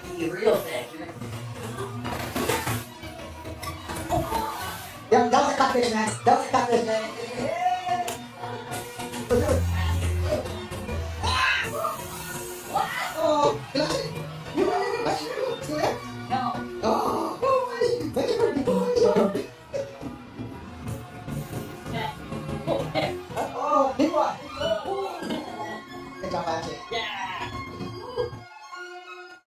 be real thick. That was a catfish, man. That was a catfish.